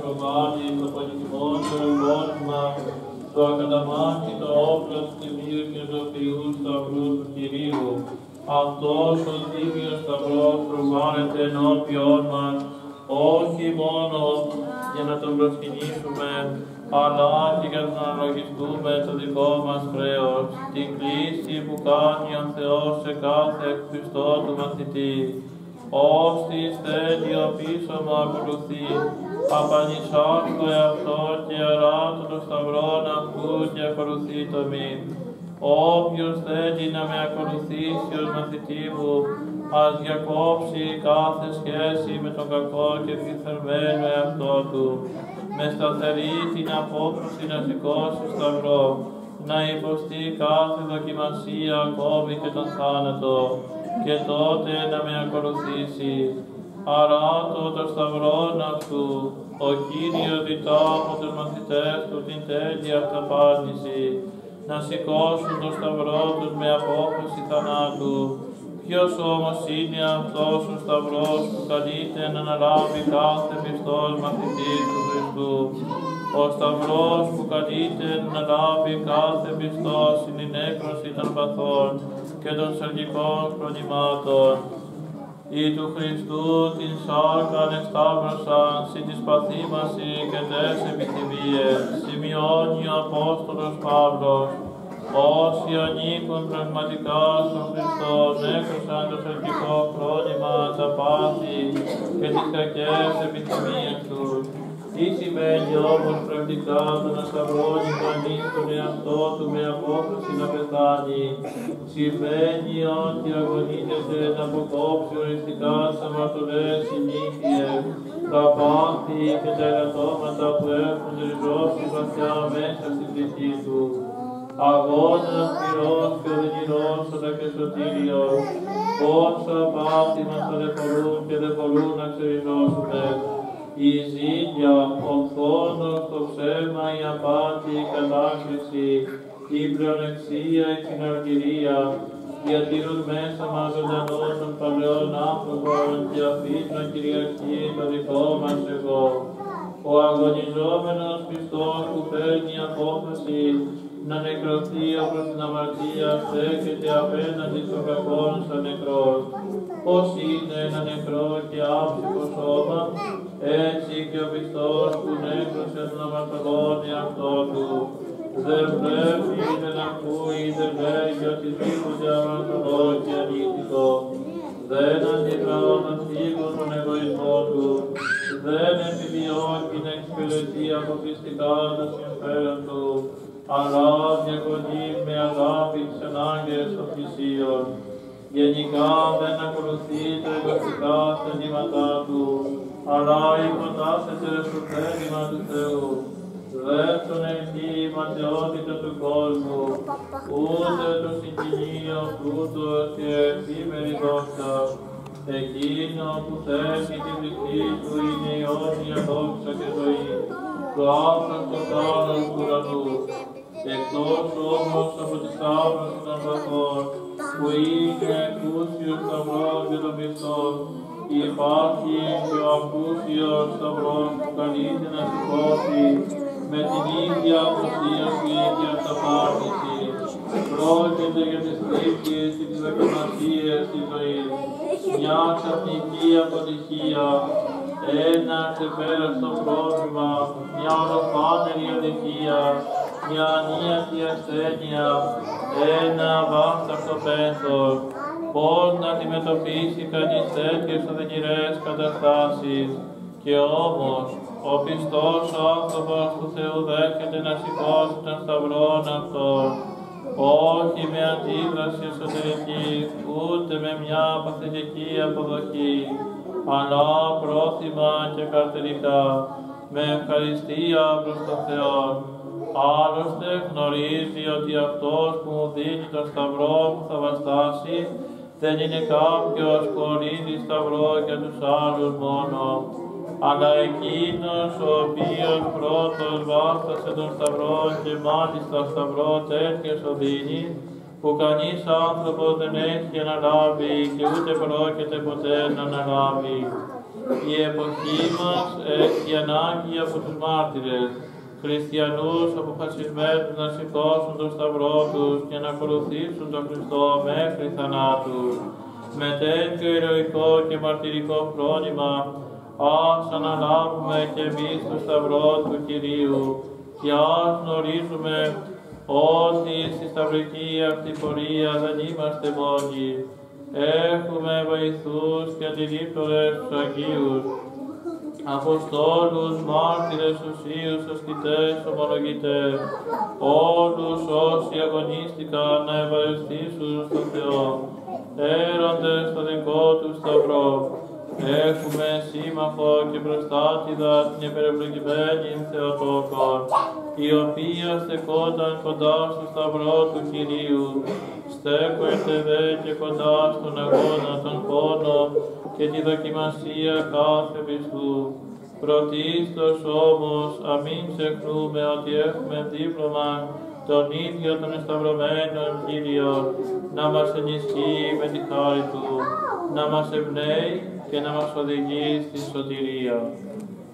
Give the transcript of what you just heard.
προβάλλει το πολυτιμότερο εμπόρευμα, το ακαταμάχητο όπλο του Τιμίου και του Θεού Σταυρού του Κυρίου. Αυτός ο Τίμιος Σταυρός προβάλλεται ενώπιον μας, όχι μόνο για να τον προσκυνήσουμε, αλλά και για να αναλογιστούμε το δικό μας χρέος, την κλίση που κάνει ο Θεός σε κάθε Χριστό του μαθητή. Ώστις θέλει ο πίσω μου ακολουθεί, απανησάς το εαυτό και αράτω το σταυρόν αυτού και ακολουθεί το μην. Όποιος θέλει να με ακολουθήσει ως μαθητή μου, ας διακόψει κάθε σχέση με τον κακό και επιθερμένο εαυτό του. Με σταθερή την απόφαση να σηκώσει σταυρό, να υποστεί κάθε δοκιμασία ακόμη και τον θάνατο, και τότε να με ακολουθήσει. Αράτω το σταυρόν αυτού, ο Κύριος ζητά από τους μαθητές του την τέλεια αυταπάτηση, να σηκώσουν το σταυρό τους με απόφαση θανάτου. Ποιος όμως είναι αυτός ο σταυρός που καλείται να αναλάβει κάθε πιστός μαθητής του Χριστού? Ο σταυρός που καλείται να αναλάβει κάθε πιστός είναι η νέκρωση των παθών και των σαρκικών φρονημάτων. Ή του Χριστού την σάρκα ανεσταύρωσαν, συ της παθήμαση και τες επιθυμίες, σημειώνει ο Απόστολος Παύλος. Όσοι ανήκουν πραγματικά στον Χριστό, νέκρωσαν το σαρκικό φρόνημα, τα πάθη και τις κακές επιθυμίες τους. Τι σημαίνει όμως πρακτικά το να σταυρώνει κανείς τον εαυτό του με απόφαση να πεθάνει? Σημαίνει ότι αγωνίζεται να αποκόψει οριστικά τις αμαρτωλές συνήθειες, τα πάθη και τα ελαττώματα που έχουν ριζώσει βαθιά μέσα στην ψυχή του. Αγώνας πυρός και οδυνηρός αλλά και σωτήριος, πόσα πάθη μας ταλαιπωρούν και δεν μπορούν να ξεριζώσουμε. Η ζήλια, ο φόνος, το ψέμα, η απάτη, η κατάκριση, η πλεονεξία, η συναργυρία, διατηρούν μέσα μας ζωντανών των παλαιών άνθρωπων και αφήνουν κυριαρχεί το δικό μας εγώ. Ο αγωνιζόμενος πιστός που παίρνει απόφαση να νεκρωθεί προς την αμαρτία στέκεται απέναντι στον κακόν σαν νεκρός. Πώς είναι ένα νεκρό και άψυχο σώμα, έτσι και ο πιστός που νέκρωσε τον αμαρτωλόν εαυτό του. Δεν βλέπει, δεν ακούει, δεν λέγει ότι βρίσκονται αμαρτωλό και ανήθικο. Δεν αντιδρά να φύγουν τον εγωισμό του. Δεν επιδιώκει να εξυπηρετεί αποκλειστικά το συμφέρον του, αλλά διακονεί με αγάπη τις ανάγκες των πλησίων. Γενικά δεν ακολουθεί τα εγωιστικά θελήματά του, αλλά υποτάσσεται στο θέλημα του Θεού. Δεν τον ελκύει η ματαιότητα του κόσμου, ούτε το συγκινείο τούτο και εφήμερη δόξα. Εκείνο που θέλει την ψυχή του είναι η αιώνια δόξα και ζωή, το άφραστο θάρρος του ουρανού. Εκτός όμως από τη σταύρωση των παθών, που είναι εκούσιος σταυρός για τον πιστόν, υπάρχει και ο ακούσιος σταυρός που καλείται να σηκώσει με την ίδια αποσίωση και αυταπάτηση. Πρόκειται για τις θλίψεις και τις δοκιμασίες της ζωής, μια ξαφνική αποτυχία, ένα ξεπέραστο πρόβλημα, μια ολοφάνερη αδικία, μια ανίατη ασθένεια, ένα αβάσταχτο πένθος. Πώς να αντιμετωπίσει κανείς τέτοιες οδυνηρές καταστάσεις? Και όμως, ο πιστός άνθρωπος του Θεού δέχεται να σηκώσει τον σταυρόν αυτόν, όχι με αντίδραση εσωτερική, ούτε με μια παθητική αποδοχή, αλλά πρόθυμα και καρτερικά, με ευχαριστία προς τον Θεό. Άλλωστε γνωρίζει ότι αυτός που μου δίνει τον σταυρό που θα βαστάσει, δεν είναι κάποιος που ορίζει σταυρό για τους άλλους μόνο, αλλά εκείνος ο οποίος πρώτος βάστασε τον σταυρό και μάλιστα σταυρό τέτοιος οδύνη, που κανείς άνθρωπος δεν έχει αναλάβει και ούτε πρόκειται ποτέ να αναλάβει. Η εποχή μας έχει ανάγκη από τους μάρτυρες, χριστιανούς αποφασισμένους να σηκώσουν το σταυρό τους και να ακολουθήσουν τον Χριστό μέχρι θανάτου. Με τέτοιο ηρωικό και μαρτυρικό φρόνημα, ας αναλάβουμε και εμείς το σταυρό του Κυρίου και ας γνωρίζουμε ότι στη σταυρική αυτή πορεία δεν είμαστε μόνοι. Έχουμε βοηθούς και αντιλήπτορες τους Αγίους, Αποστόλους, μάρτυρες, ουσίους, ασκητές, ομολογητές, όλους όσοι αγωνίστηκαν να ευαριστήσουν στον Θεό, έροντες στο δικό του σταυρό. Έχουμε σύμμαχο και προστάτηδα την υπερευλογημένη Θεοτόκο, η οποία στεκόταν κοντά στο σταυρό του Κυρίου, στέκονται δε και κοντά στον αγώνα, τον πόνο και τη δοκιμασία κάθε πιστού. Πρωτίστως όμως, αμήν ξεχνούμε ότι έχουμε δίπλωμα τον ίδιο των εσταυρωμένων Κύριο, να μας ενισχύει με τη χάρη Του, να μας εμπνέει και να μας οδηγεί στη σωτηρία.